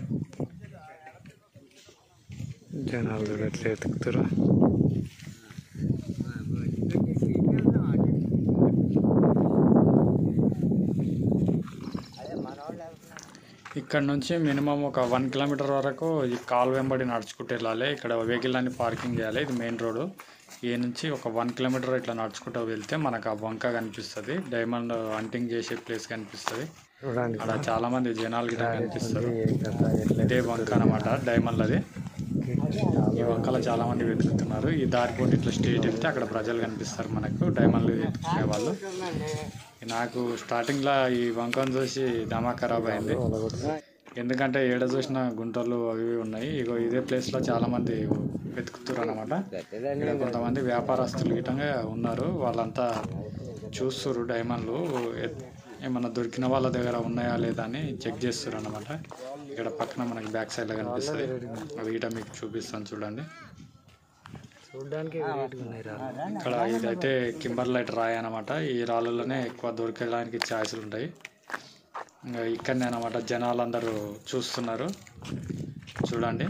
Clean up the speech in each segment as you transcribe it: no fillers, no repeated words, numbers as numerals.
జనాలు చూడ ఎట్లా ఎతుకుతారు. ఇక్కడ నుంచి మినిమం ఒక 1 కిలోమీటర్ వరకు ఈ కాలు వెంబడి నడుచుకుంటూ వెళ్ళాలి. ఇక్కడ వెహికల్ అన్ని పార్కింగ్ చేయాలి. ఇది మెయిన్ రోడ్. ఈ నుంచి ఒక 1 కిలోమీటర్ ఇట్లా నడుచుకుంటూ వెళ్తే మనకు ఆ వంక కనిపిస్తుంది. డైమండ్ హంటింగ్ చేసే ప్లేస్ కనిపిస్తుంది. అక్కడ చాలా మంది జనాలు గిట్ట కనిపిస్తారు. ఇదే వంక అనమాట, డైమండ్ అది. ఈ వంకలో చాలా మంది వెతుకుతున్నారు. ఈ దారి పోటీ ఇట్లా స్ట్రేట్ వెళ్తే అక్కడ ప్రజలు కనిపిస్తారు మనకు, డైమండ్లు వెతుకునే వాళ్ళు. నాకు స్టార్టింగ్లో ఈ వంకను చూసి దమా ఖరాబ్ అయింది. ఎందుకంటే ఏడ చూసిన గుంటలు అవి ఉన్నాయి. ఇగో ఇదే ప్లేస్లో చాలా మంది వెతుకుతారు అనమాట. ఇక్కడ కొంతమంది వ్యాపారస్తులు గిట్టంగా ఉన్నారు. వాళ్ళంతా చూస్తారు డైమండ్లు ఏమన్నా దొరికిన వాళ్ళ దగ్గర ఉన్నాయా లేదా అని చెక్ చేస్తారు అనమాట. ఇక్కడ పక్కన మనకి బ్యాక్ సైడ్లో కనిపిస్తుంది. అది గిట్ట మీకు చూపిస్తాను చూడండి. ఇక్కడ ఇదైతే కింబర్లైట్ రాయి అనమాట. ఈ రాళ్ళలోనే ఎక్కువ దొరికేయడానికి ఛాయిస్లు ఉంటాయి. ఇంకా ఇక్కడనే అనమాట జనాలు అందరూ చూస్తున్నారు చూడండి.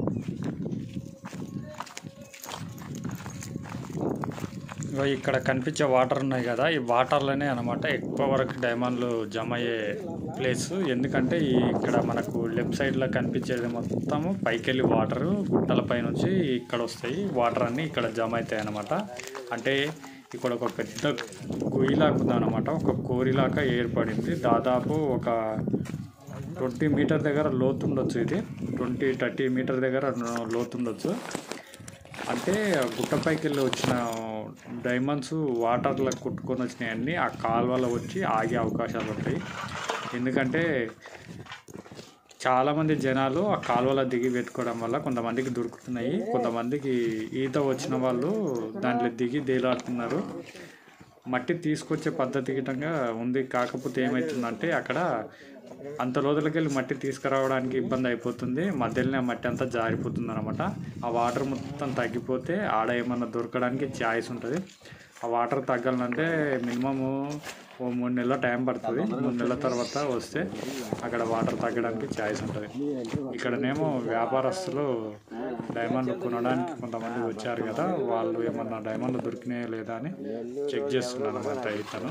ఇక్కడ కనిపించే వాటర్ ఉన్నాయి కదా, ఈ వాటర్లోనే అనమాట ఎక్కువ వరకు డైమండ్లు జమ అయ్యే ప్లేస్. ఎందుకంటే ఇక్కడ మనకు లెఫ్ట్ సైడ్లో కనిపించేది మొత్తము పైకెళ్ళి వాటరు గుట్టల పై నుంచి ఇక్కడ వస్తాయి. వాటర్ అన్నీ ఇక్కడ జమ అవుతాయి అన్నమాట. అంటే ఇక్కడ ఒక పెద్ద గొయ్యిలాగా ఉందన్నమాట. ఒక కోరిలాగా ఏర్పడింది. దాదాపు ఒక 20 మీటర్ దగ్గర లోతుండొచ్చు. ఇది 20-30 మీటర్ దగ్గర లోతుండొచ్చు. అంటే గుట్టపైకి వెళ్ళి వచ్చిన డైమండ్స్ వాటర్లో కొట్టుకొని వచ్చినాయన్నీ ఆ కాలువలో వచ్చి ఆగే అవకాశాలు ఉంటాయి. ఎందుకంటే చాలామంది జనాలు ఆ కాలువలో దిగి వెతుకోవడం వల్ల కొంతమందికి దొరుకుతున్నాయి. కొంతమందికి ఈత వచ్చిన వాళ్ళు దాంట్లో దిగి దేలాడుతున్నారు. మట్టి తీసుకొచ్చే పద్ధతి గిట్టంగా ఉంది. కాకపోతే ఏమవుతుందంటే అక్కడ అంత రోజులకి వెళ్ళి మట్టి తీసుకురావడానికి ఇబ్బంది అయిపోతుంది. మధ్యలోనే మట్టి అంతా జారిపోతుంది అనమాట. ఆ వాటర్ మొత్తం తగ్గిపోతే ఆడ ఏమన్నా దొరకడానికి ఛాయిస్ ఉంటుంది. ఆ వాటర్ తగ్గాలంటే మినిమము 3 నెలల టైం పడుతుంది. 3 నెలల తర్వాత వస్తే అక్కడ వాటర్ తగ్గడానికి ఛాయిస్ ఉంటుంది. ఇక్కడనేమో వ్యాపారస్తులు డైమండ్లు కొనడానికి కొంతమంది వచ్చారు కదా, వాళ్ళు ఏమన్నా డైమండ్లు దొరికినాయో లేదా అని చెక్ చేస్తున్నారు అన్నమాట. ఇతను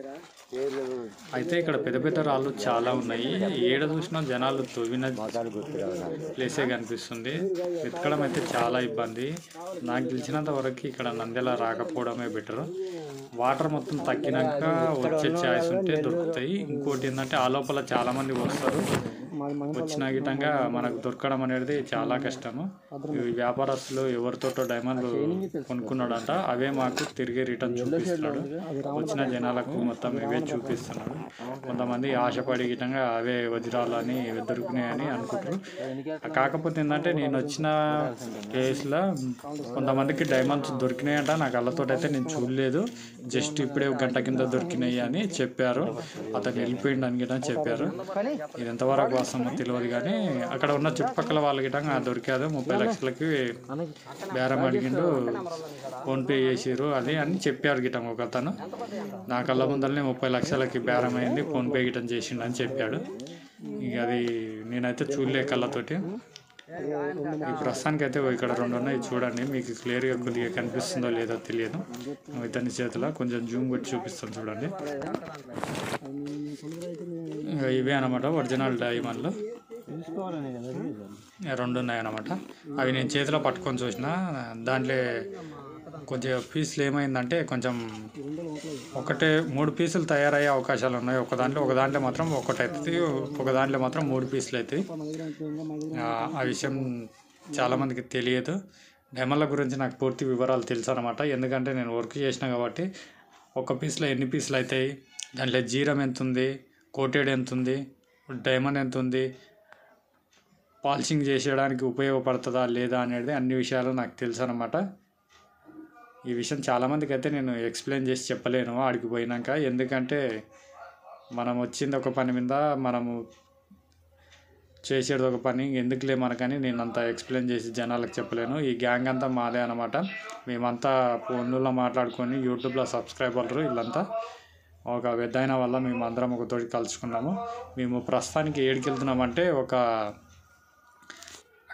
అయితే ఇక్కడ పెద్ద పెద్ద రాళ్ళు చాలా ఉన్నాయి. ఏడ చూసినా జనాలు తవ్విన ప్లేసే కనిపిస్తుంది. వెతకడం అయితే చాలా ఇబ్బంది. నాకు తెలిసినంత వరకు ఇక్కడ నంద్యాల రాకపోవడమే బెటర్. వాటర్ మొత్తం తగ్గినాక వచ్చే ఛాయిస్ ఉంటే దొరుకుతాయి. ఇంకోటి ఏంటంటే ఆ లోపల చాలా మంది వస్తారు. వచ్చిన గిట్టంగా మనకు దొరకడం అనేది చాలా కష్టము. ఈ వ్యాపారస్తులు ఎవరితోటో డైమండ్లు కొనుక్కున్నాడంట, అవే మాకు తిరిగి రిటర్న్ చూపిస్తున్నాడు. వచ్చిన జనాలకు మొత్తం ఇవే చూపిస్తున్నాడు. కొంతమంది ఆశపడి గిట్టంగా అవే వజ్రాలని దొరికినాయని అనుకుంటారు. కాకపోతే ఏంటంటే నేను వచ్చిన ప్లేస్లో కొంతమందికి డైమండ్స్ దొరికినాయంట. నా కళ్ళతోటి అయితే నేను చూడలేదు. జస్ట్ ఇప్పుడే 1 గంట కింద దొరికినాయి అని చెప్పారు. అతను వెళ్ళిపోయిండు అని గిట్ట చెప్పారు. ఇది ఎంతవరకు వాస్తవమో తెలియదు కానీ అక్కడ ఉన్న చుట్టుపక్కల వాళ్ళ గిట్టంగా దొరికారు. 30 లక్షలకి బేరం అడిగిండు, ఫోన్పే చేసిరు అది అని చెప్పారు గిట్టం ఒక అతను. నా కళ్ళ ముందరనే 30 లక్షలకి బేరం అయింది, ఫోన్పే గిట్టం చేసిండు అని చెప్పాడు. ఇక అది నేనైతే చూడలే కళ్ళతోటి. ఈ ప్రస్తుతానికి అయితే ఇక్కడ 2 ఉన్నాయి చూడండి. మీకు క్లియర్గా కొద్దిగా కనిపిస్తుందో లేదో తెలియదు. ఇతని చేతిలో కొంచెం జూమ్ కొట్టి చూపిస్తాను చూడండి. ఇవే అనమాట ఒరిజినల్ డైమండ్లు. 2 ఉన్నాయి అన్నమాట. అవి నేను చేతిలో పట్టుకొని చూసిన. దాంట్లో కొంచెం పీసులు ఏమైందంటే కొంచెం 3 పీసులు తయారయ్యే అవకాశాలు ఉన్నాయి. ఒక దాంట్లో మాత్రం 1 అవుతుంది, ఒక దాంట్లో మాత్రం 3 పీసులు అవుతాయి. ఆ విషయం చాలామందికి తెలియదు. డైమండ్ల గురించి నాకు పూర్తి వివరాలు తెలుసు అనమాట. ఎందుకంటే నేను వర్క్ చేసిన కాబట్టి ఒక పీస్లో ఎన్ని పీసులు అవుతాయి, దాంట్లో జీరం ఎంత ఉంది, కోటెడ్ ఎంత ఉంది, డైమండ్ ఎంత ఉంది, పాలిషింగ్ చేసేయడానికి ఉపయోగపడుతుందా లేదా అనేది అన్ని విషయాలు నాకు తెలుసు అనమాట. ఈ విషయం చాలామందికి అయితే నేను ఎక్స్ప్లెయిన్ చేసి చెప్పలేను ఆడికి పోయినాక. ఎందుకంటే మనం వచ్చింది ఒక పని మీద, మనము చేసేది ఒక పని, ఎందుకులే మనకని నేను అంత ఎక్స్ప్లెయిన్ చేసి జనాలకు చెప్పలేను. ఈ గ్యాంగ్ అంతా మాదే అనమాట. మేమంతా ఫోన్లలో మాట్లాడుకొని యూట్యూబ్లో సబ్స్క్రైబర్లు వీళ్ళంతా ఒక పెద్దాయన వల్ల మేము అందరం ఒకతోటి కలుసుకున్నాము. మేము ప్రస్తుతానికి ఏడికి వెళ్తున్నామంటే ఒక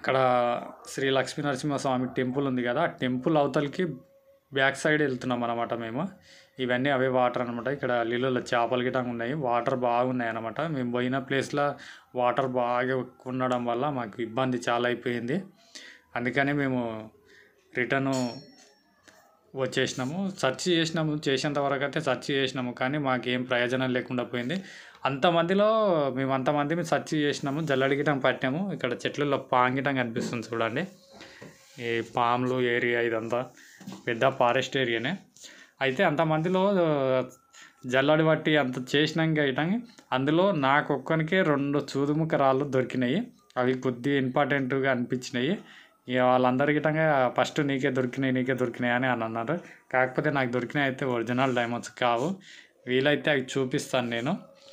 అక్కడ శ్రీ లక్ష్మీ నరసింహస్వామి టెంపుల్ ఉంది కదా, ఆ టెంపుల్ అవతలకి బ్యాక్ సైడ్ వెళ్తున్నాం అనమాట మేము. ఇవన్నీ అవే వాటర్ అనమాట. ఇక్కడ నీళ్ళలో చేపలు గిట్టంగా ఉన్నాయి, వాటర్ బాగున్నాయి అనమాట. మేము పోయిన ప్లేస్లో వాటర్ బాగా ఉండడం వల్ల మాకు ఇబ్బంది చాలా అయిపోయింది. అందుకని మేము రిటర్న్ వచ్చేసినాము. చేసేంత వరకు అయితే సెర్చ్ చేసినాము, కానీ మాకేం ప్రయోజనం లేకుండా పోయింది. మేము అంతమంది సెర్చ్ చేసినాము, జల్లడిగిటం పట్టాము. ఇక్కడ చెట్లలో పాంగిటం కనిపిస్తుంది చూడండి. ఈ పాములు ఏరియా ఇదంతా పెద్ద ఫారెస్ట్ ఏరియానే. అయితే అంతమందిలో జల్లడి పట్టి అంత చేసినాక ఇటంగా అందులో నాకు ఒక్కనికే 2 చూదుముఖ రాళ్ళు దొరికినాయి. అవి కొద్దిగా ఇంపార్టెంట్గా అనిపించినాయి. ఇక వాళ్ళందరికీ ఫస్ట్ నీకే దొరికినాయి అని అన్నారు. కాకపోతే నాకు దొరికినాయి అయితే ఒరిజినల్ డైమండ్స్ కావు. వీలైతే అవి చూపిస్తాను నేను.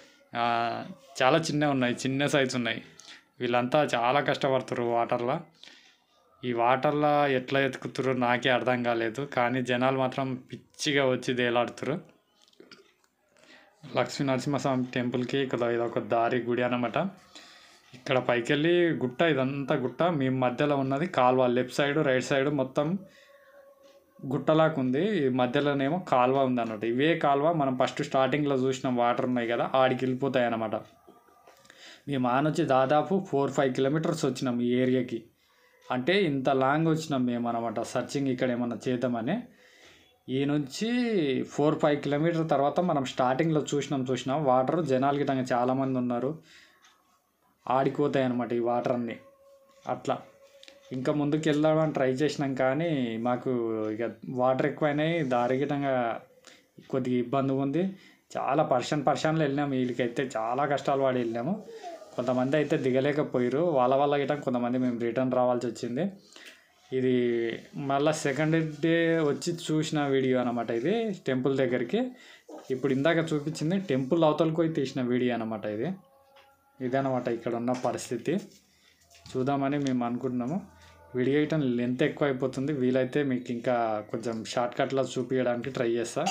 చాలా చిన్నవి ఉన్నాయి, చిన్న సైజు ఉన్నాయి. వీళ్ళంతా చాలా కష్టపడుతున్నారు వాటర్లో. ఈ వాటర్లో ఎట్లా ఎత్తుకుతుర్రో నాకే అర్థం కాలేదు, కానీ జనాలు మాత్రం పిచ్చిగా వచ్చి దేలాడుతురు. లక్ష్మీ నరసింహస్వామి టెంపుల్కి ఇక్కడ ఇదొక దారి గుడి అన్నమాట. ఇక్కడ పైకి వెళ్ళి గుట్ట, ఇదంతా గుట్ట. మేము మధ్యలో ఉన్నది కాలువ. లెఫ్ట్ సైడ్ రైట్ సైడ్ మొత్తం గుట్టలాగా ఉంది. ఈ మధ్యలోనేమో కాలువ ఉంది అన్నమాట. ఇవే కాలువ మనం ఫస్ట్ స్టార్టింగ్లో చూసిన వాటర్ ఉన్నాయి కదా, ఆడికి వెళ్ళిపోతాయి అన్నమాట. మేము ఆనొచ్చి దాదాపు 4-5 కిలోమీటర్స్ వచ్చినాం ఈ ఏరియాకి. అంటే ఇంత లాంగ్ వచ్చినాం మేము అనమాట సర్చింగ్ ఇక్కడ ఏమన్నా చేద్దామని. ఈ నుంచి 4-5 కిలోమీటర్ తర్వాత మనం స్టార్టింగ్లో చూసినాం వాటర్. జనాలు గిట్టంగా చాలామంది ఉన్నారు, ఆడిపోతాయి అన్నమాట ఈ వాటర్ అన్నీ. అట్లా ఇంకా ముందుకు వెళ్దామని ట్రై చేసినాం, కానీ మాకు ఇక వాటర్ ఎక్కువైనాయి. దారి గిట్టంగా కొద్దిగా ఇబ్బందిగా ఉంది. చాలా పర్షన్లో వెళ్ళినాము. వీళ్ళకైతే చాలా కష్టాలు పడి వెళ్ళాము. కొంతమంది అయితే దిగలేకపోయారు. వాళ్ళ వల్ల గిట్ట కొంతమంది మేము రిటర్న్ రావాల్సి వచ్చింది. ఇది మళ్ళీ సెకండ్ డే వచ్చి చూసిన వీడియో అనమాట. ఇది టెంపుల్ దగ్గరికి. ఇప్పుడు ఇందాక చూపించింది టెంపుల్ అవతలకు పోయి తీసిన వీడియో అనమాట. ఇదనమాట ఇక్కడ ఉన్న పరిస్థితి. చూద్దామని మేము అనుకుంటున్నాము. వీడియో ఐటమ్ లెంత్ ఎక్కువ అయిపోతుంది. వీలైతే మీకు ఇంకా కొంచెం షార్ట్ కట్లో చూపించడానికి ట్రై చేస్తా.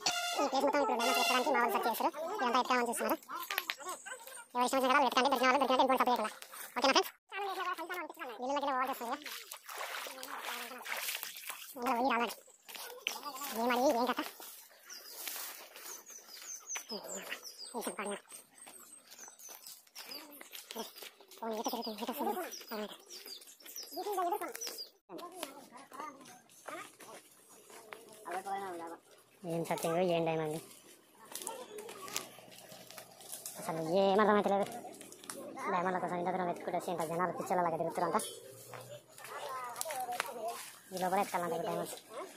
ఏం సత్యంగా ఏం డైమండ్ అసలు ఏమర్థమైతే లేదు. డైమండ్ల కోసం ఇంత దూరం వెతుకుంటే ఇంత జనాలు పిచ్చలలాగా తిరుగుతారంట. ఈ లోపల ఎత్తుకోవాలంటే డైమండ్స్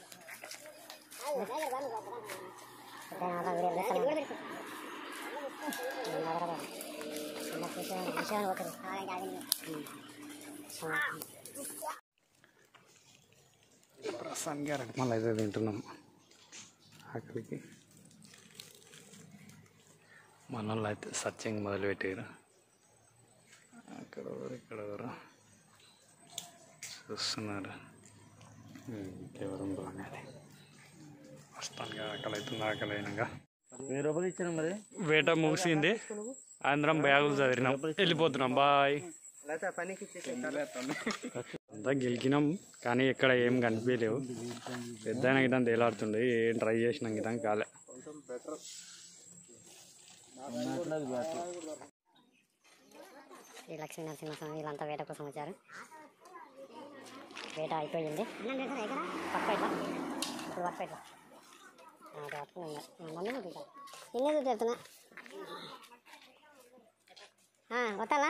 ప్రస్తుతానికి అరటిమల్ అయితే తింటున్నాం. అక్కడికి మన వాళ్ళు అయితే సర్చింగ్ మొదలుపెట్టారు. అక్కడ ఇక్కడ చూస్తున్నారు. ఇంకెవరు బాగానే ప్రస్తుతానికి ఆకలి అయినాక వేట ముగిసింది. అందరం బ్యాగులు చదివినాం, వెళ్ళిపోతున్నాం. బాయ్. అంతా గెలికినాం, కానీ ఇక్కడ ఏం కనిపించలేవు. పెద్ద అయినా గిటం తేలాడుతుండే. ఏం ట్రై చేసినాం గిటం కాలే. శ్రీ లక్ష్మీ నరసింహస్వామి వీళ్ళంతా వేట కోసం వచ్చారు. వేట అయిపోయింది. పక్క ఇట్లా ఇప్పుడు పక్క ఇట్లా నిన్నే చూపెడుతున్నా. వస్తాలా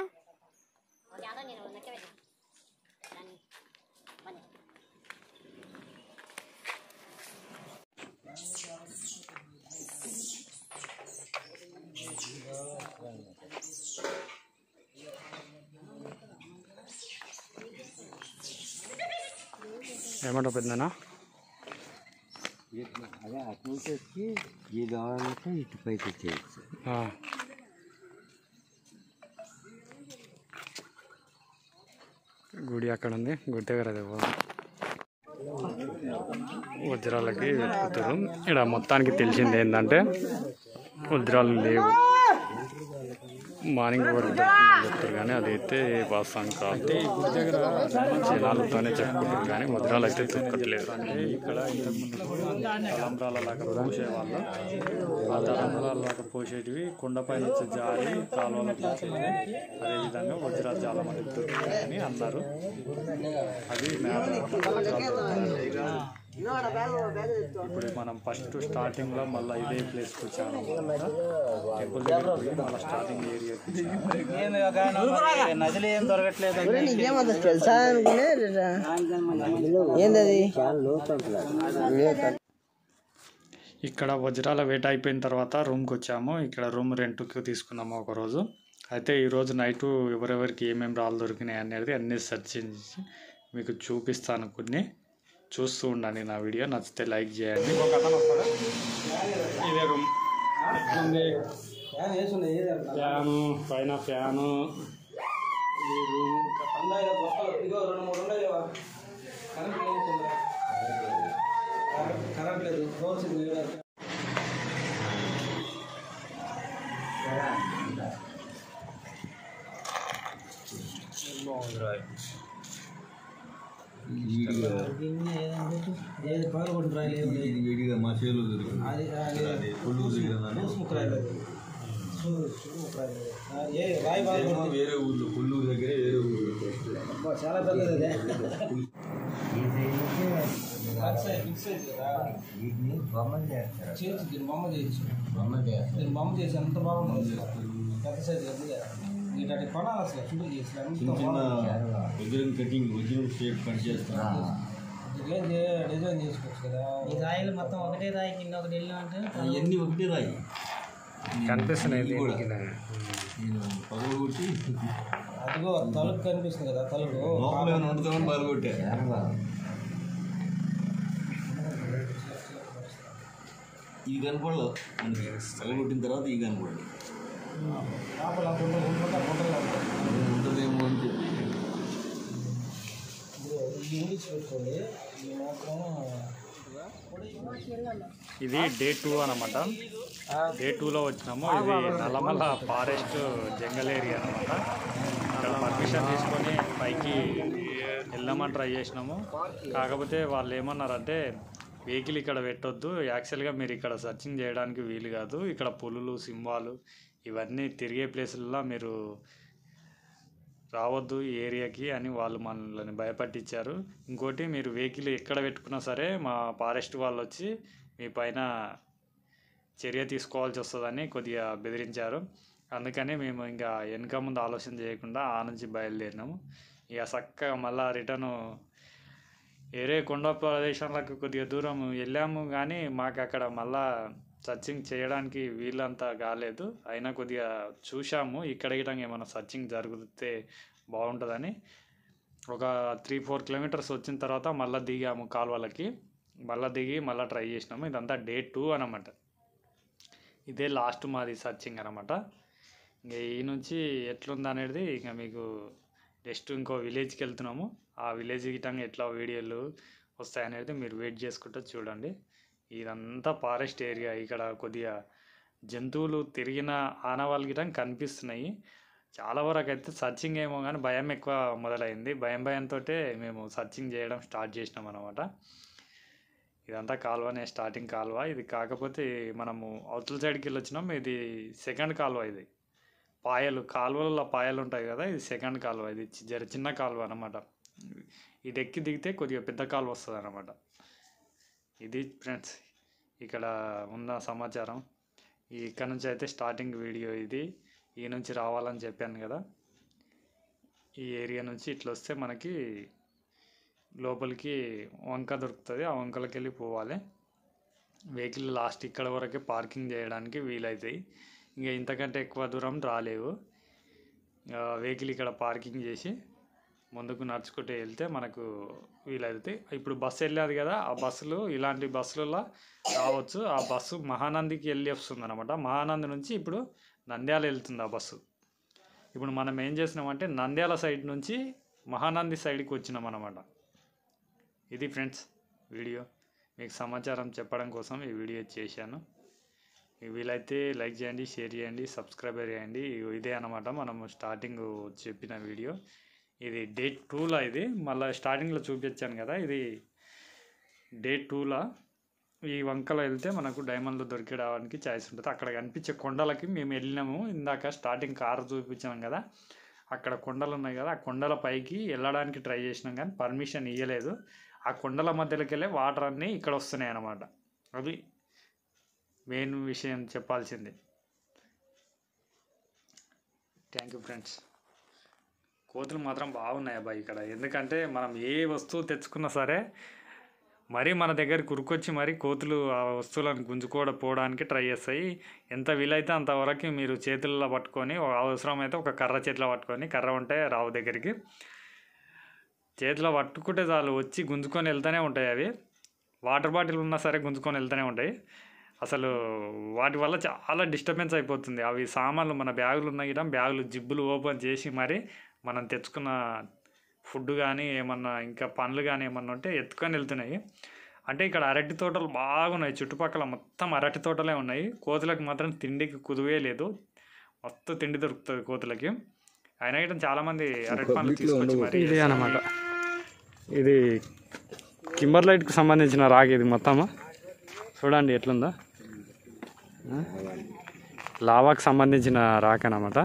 ఏమంటావు పెద్దనా? అదే అటు నుంచి వచ్చి ఈ కావాలంటే ఇటు పైకి వచ్చేయచ్చు. గుడి అక్కడ ఉంది, గుడి దగ్గర వజ్రాలకి వెతుకుతారు. ఇక్కడ మొత్తానికి తెలిసింది ఏంటంటే వజ్రాలు లేవు. మార్నింగ్ వరకు దొరుకుతుందని చెప్తారు కానీ అదైతే వాస్తవం కాదు. ఈ గుడి దగ్గర జనాలతోనే చెప్పుకుంటారు కానీ వజ్రాలు అయితే దొరకట్లేదు. అంటే ఇక్కడ ఇంతకుముందు తలంబ్రాల లాగా పోసేవాళ్ళు, ఆ తలంబ్రాల లాగా పోసేటివి కొండపైన వచ్చి జారి కాలువలకు వచ్చేది. అదేవిధంగా వజ్రాలు చాలా మంది దొరుకుతాయని అన్నారు. అది ఇప్పుడు మనం ఫస్ట్ స్టార్టింగ్ లో మళ్ళీ ఇదే ప్లేస్కి వచ్చాము. టెంపుల్ దగ్గర పోయి మళ్ళీ స్టార్టింగ్ ఏరియాకి నదిలో ఏం దొరకట్లేదు. ఇక్కడ వజ్రాల వేట అయిపోయిన తర్వాత రూమ్కి వచ్చాము. ఇక్కడ రూమ్ రెంట్కి తీసుకున్నాము ఒకరోజు. అయితే ఈరోజు నైటు ఎవరెవరికి ఏమేమి రాళ్ళు దొరికినాయి అనేది అన్నీ సెర్చ్ చేసి మీకు చూపిస్తాను. కొన్ని చూస్తూ ఉండండి. నా వీడియో నచ్చితే లైక్ చేయండి. ఇదే రూమ్, ఫ్యాను పైన ఫ్యాను, ఈ రూమ్ విడిగా మా చేలో వేరే ఊర్లో కొల్లూరు దగ్గర వేరే ఊర్లో చాలా పెద్దది. బొమ్మ చేసి ఎంత బాగుంటుంది. పెద్ద సైజు ఇట్లాంటి కొనాలి అసలు. చుట్టూ విగ్రహం కటింగ్ ఒరిజినల్ షేప్ కట్ చేస్తాను. డిజైన్ చేసుకోవచ్చు కదా. ఈ రాయిలు మొత్తం ఒకటే రాయి కింద ఒకటి వెళ్ళినా అంటే అవన్నీ ఒకటే రాయి కనిపిస్తున్నాయి. పగలు కొట్టి అదిగో తలుపు కనిపిస్తుంది కదా, తలుపు లోపల ఏమైనా వండుతామని పగలు కొట్టే. ఈ కనపడదు మనకి. పగలు కొట్టిన తర్వాత ఈ కనపడదు. లోపల ఉంటుందేమో అని చెప్పి ఇంగ్లీష్ పెట్టుకోండి. ఇది మాత్రం ఇది డే 2 అన్నమాట. డే 2లో వచ్చినాము. ఇది నల్లమల్ల ఫారెస్ట్ జంగల్ ఏరియా అన్నమాట. ఇక్కడ పర్మిషన్ తీసుకొని పైకి వెళ్దామని ట్రై చేసినాము. కాకపోతే వాళ్ళు ఏమన్నారంటే వెహికల్ ఇక్కడ పెట్టొద్దు, యాక్చువల్గా మీరు ఇక్కడ సర్చింగ్ చేయడానికి వీలు కాదు, ఇక్కడ పులులు సింహాలు ఇవన్నీ తిరిగే ప్లేసుల్లో మీరు రావద్దు ఈ ఏరియాకి అని వాళ్ళు మనల్ని భయపట్టించారు. ఇంకోటి మీరు వెహికల్ ఎక్కడ పెట్టుకున్నా సరే మా ఫారెస్ట్ వాళ్ళు వచ్చి మీ పైన చర్య తీసుకోవాల్సి వస్తుందని కొద్దిగా బెదిరించారు. అందుకని మేము ఇంకా వెనక ముందు ఆలోచన చేయకుండా ఆ నుంచి బయలుదేరినాము. ఇక చక్కగా మళ్ళీ రిటర్ను వేరే కొండ ప్రదేశాలకు కొద్దిగా దూరం వెళ్ళాము కానీ మాకు అక్కడ మళ్ళా సర్చింగ్ చేయడానికి వీళ్ళంతా కాలేదు. అయినా కొద్దిగా చూసాము ఇక్కడ గిటంగా ఏమైనా సర్చింగ్ జరిగితే బాగుంటుందని. ఒక 3-4 కిలోమీటర్స్ వచ్చిన తర్వాత మళ్ళీ దిగాము కాలువలకి. మళ్ళీ దిగి మళ్ళీ ట్రై చేసినాము. ఇదంతా డే 2 అన్నమాట. ఇదే లాస్ట్ మాది సర్చింగ్ అనమాట. ఇంకా ఈ నుంచి ఎట్లుంది అనేది ఇంకా మీకు నెక్స్ట్ ఇంకో విలేజ్కి వెళ్తున్నాము. ఆ విలేజ్ గిటంగా ఎట్లా వీడియోలు వస్తాయనేది మీరు వెయిట్ చేసుకుంటూ చూడండి. ఇదంతా ఫారెస్ట్ ఏరియా. ఇక్కడ కొద్దిగా జంతువులు తిరిగిన ఆనవాళ్ళు గిటంగా కనిపిస్తున్నాయి. చాలా వరకు అయితే సర్చింగ్ ఏమో కానీ భయం ఎక్కువ మొదలైంది. భయంతో మేము సర్చింగ్ చేయడం స్టార్ట్ చేసినాం అనమాట. ఇదంతా కాలువనే, స్టార్టింగ్ కాలువ ఇది. కాకపోతే మనము అవతల సైడ్కి వెళ్ళి వచ్చినాం. ఇది సెకండ్ కాలువ. ఇది కాలువలలో పాయలు ఉంటాయి కదా, ఇది సెకండ్ కాలువ. ఇది చిన్న కాలువ అనమాట. ఇది ఎక్కి దిగితే కొద్దిగా పెద్ద కాలువ వస్తుంది అనమాట. ఇది ఫ్రెండ్స్ ఇక్కడ ఉన్న సమాచారం. ఇక్కడ నుంచి అయితే స్టార్టింగ్ వీడియో ఇది. ఈ నుంచి రావాలని చెప్పాను కదా, ఈ ఏరియా నుంచి ఇట్లా వస్తే మనకి లోపలికి వంక దొరుకుతుంది. ఆ వంకలకి వెళ్ళి పోవాలి. వెహికల్ లాస్ట్ ఇక్కడ వరకే పార్కింగ్ చేయడానికి వీలవుతాయి. ఇంకా ఇంతకంటే ఎక్కువ దూరం రాలేవు. వెహికల్ ఇక్కడ పార్కింగ్ చేసి ముందుకు నడుచుకుంటూ వెళ్తే మనకు వీలవుతాయి. ఇప్పుడు బస్సు వెళ్ళేది కదా, ఆ బస్సులు ఇలాంటి బస్సులలో రావచ్చు. ఆ బస్సు మహానందికి వెళ్ళి వస్తుంది అనమాట. మహానంది నుంచి ఇప్పుడు నంద్యాల వెళ్తుంది ఆ బస్సు. ఇప్పుడు మనం ఏం చేసినామంటే నంద్యాల సైడ్ నుంచి మహానంది సైడ్కి వచ్చినాం అనమాట. ఇది ఫ్రెండ్స్ వీడియో. మీకు సమాచారం చెప్పడం కోసం ఈ వీడియో చేశాను. వీలైతే లైక్ చేయండి, షేర్ చేయండి, సబ్స్క్రైబ్ చేయండి. ఇదే అన్నమాట మనం స్టార్టింగ్ చెప్పిన వీడియో. ఇది డే 2లా. ఇది మళ్ళీ స్టార్టింగ్లో చూపించాను కదా, ఇది డే 2లా. ఈ వంకలో వెళ్తే మనకు డైమండ్లు దొరికేయడానికి ఛాయిస్ ఉంటుంది. అక్కడ కనిపించే కొండలకి మేము వెళ్ళినాము. ఇందాక స్టార్టింగ్ కారు చూపించాం కదా, అక్కడ కొండలు ఉన్నాయి కదా, ఆ కొండల పైకి వెళ్ళడానికి ట్రై చేసినాం కానీ పర్మిషన్ ఇవ్వలేదు. ఆ కొండల మధ్యలోకి వెళ్ళే వాటర్ అన్నీ ఇక్కడ వస్తున్నాయి అన్నమాట. అది మెయిన్ విషయం చెప్పాల్సింది. Thank you friends. కోతులు మాత్రం బాగున్నాయి అబ్బాయి ఇక్కడ. ఎందుకంటే మనం ఏ వస్తువు తెచ్చుకున్నా సరే మరీ మన దగ్గరికి ఉరుకొచ్చి మరీ కోతులు ఆ వస్తువులను గుంజుకోవడానికి ట్రై చేస్తాయి. ఎంత వీలైతే అంతవరకు మీరు చేతుల్లో పట్టుకొని, అవసరమైతే ఒక కర్ర చేతిలో పట్టుకొని, కర్ర ఉంటే రావు దగ్గరికి చేతిలో పట్టుకుంటే చాలు వచ్చి గుంజుకొని వెళ్తూనే ఉంటాయి. అవి వాటర్ బాటిల్ ఉన్నా సరే గుంజుకొని వెళ్తూనే ఉంటాయి. అసలు వాటి వల్ల చాలా డిస్టర్బెన్స్ అయిపోతుంది. అవి సామాన్లు మన బ్యాగులు ఉన్నాయి కదా, బ్యాగులు జిబ్బులు ఓపెన్ చేసి మరి మనం తెచ్చుకున్న ఫుడ్ కానీ ఏమన్నా ఇంకా పండ్లు కానీ ఏమన్నా ఉంటే ఎత్తుకొని వెళ్తున్నాయి. అంటే ఇక్కడ అరటి తోటలు బాగున్నాయి, చుట్టుపక్కల మొత్తం అరటి తోటలే ఉన్నాయి. కోతులకు మాత్రం తిండికి కుదువే లేదు, మొత్తం తిండి దొరుకుతుంది కోతులకి. అయినా ఇక్కడ చాలామంది అరటి పండ్లు తీసుకొచ్చి మరి. ఇది అన్నమాట, ఇది కింబర్లైట్కి సంబంధించిన రాగి. ఇది మొత్తము చూడండి ఎట్లుందో, లావాకి సంబంధించిన రాక్ అన్నమాట.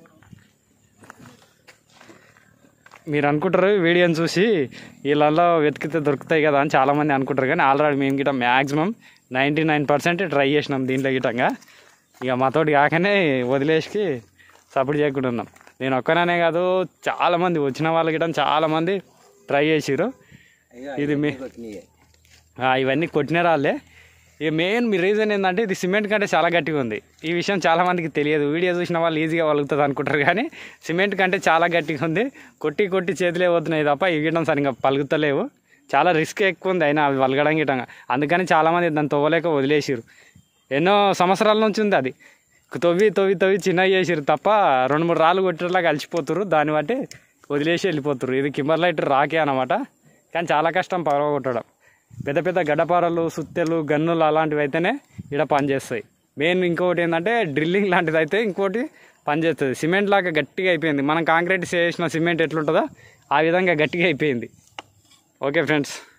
మీరు అనుకుంటారు వీడియోని చూసి వీళ్ళల్లో వెతికితే దొరుకుతాయి కదా అని చాలామంది అనుకుంటారు, కానీ ఆల్రెడీ మేము గిట్ట మ్యాక్సిమం 99% ట్రై చేసినాం దీంట్లో గిట్టంగా. ఇక మాతోటి కాకనే వదిలేసి సపోర్ట్ చేయకుండా ఉన్నాం. నేను ఒక్కనే కాదు, చాలామంది వచ్చిన వాళ్ళు గిట్ట చాలామంది ట్రై చేసిర్రు. ఇది ఇవన్నీ కొట్టిన రాళ్ళే. ఇక మెయిన్ మీ రీజన్ ఏంటంటే ఇది సిమెంట్ కంటే చాలా గట్టిగా ఉంది. ఈ విషయం చాలామందికి తెలియదు. వీడియో చూసిన వాళ్ళు ఈజీగా వలుగుతుంది అనుకుంటారు, కానీ సిమెంట్ కంటే చాలా గట్టిగా ఉంది. కొట్టి కొట్టి చేతులే పోతున్నాయి తప్ప ఇవ్వడం సరిగ్గా పలుకుతలేవు. చాలా రిస్క్ ఎక్కువ ఉంది అయినా అవి వలగడం గిట్టంగా. అందుకని చాలామంది దాన్ని తవ్వలేక వదిలేసారు. ఎన్నో సంవత్సరాల నుంచి ఉంది అది. తవ్వి తవ్వి తవ్వి చిన్నగా చేసారు తప్ప 2-3 రాళ్ళు కొట్టేలా కలిసిపోతురు, దాన్ని బట్టి వదిలేసి వెళ్ళిపోతురు. ఇది కింబర్లైట్ రాకే అన్నమాట, కానీ చాలా కష్టం పగలగొట్టడం. పెద్ద పెద్ద గడ్డపారలు, సుత్తెలు, గన్నులు అలాంటివి అయితేనే ఇక్కడ పనిచేస్తాయి. మెయిన్ ఇంకొకటి ఏంటంటే డ్రిల్లింగ్ లాంటిది అయితే ఇంకోటి పనిచేస్తుంది. సిమెంట్ లాగా గట్టిగా అయిపోయింది. మనం కాంక్రీట్ చేసిన సిమెంట్ ఎట్లుంటుందో ఆ విధంగా గట్టిగా అయిపోయింది. Okay friends.